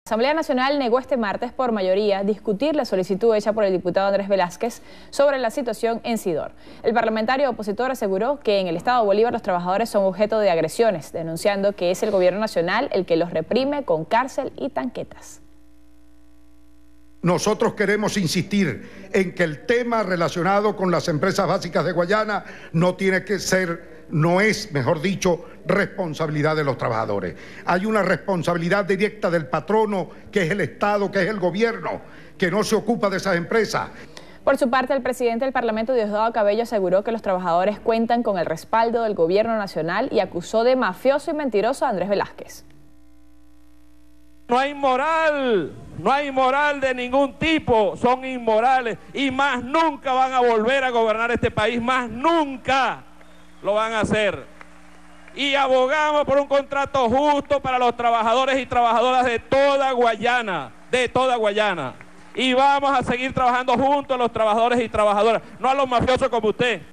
La Asamblea Nacional negó este martes por mayoría discutir la solicitud hecha por el diputado Andrés Velázquez sobre la situación en Sidor. El parlamentario opositor aseguró que en el estado Bolívar los trabajadores son objeto de agresiones, denunciando que es el gobierno nacional el que los reprime con cárcel y tanquetas. Nosotros queremos insistir en que el tema relacionado con las empresas básicas de Guayana no es, mejor dicho, responsabilidad de los trabajadores. Hay una responsabilidad directa del patrono, que es el Estado, que es el gobierno, que no se ocupa de esas empresas. Por su parte, el presidente del Parlamento, Diosdado Cabello, aseguró que los trabajadores cuentan con el respaldo del gobierno nacional y acusó de mafioso y mentiroso a Andrés Velázquez. No hay moral de ningún tipo, son inmorales y más nunca van a volver a gobernar este país, más nunca lo van a hacer. Y abogamos por un contrato justo para los trabajadores y trabajadoras de toda Guayana, Y vamos a seguir trabajando juntos a los trabajadores y trabajadoras, no a los mafiosos como usted.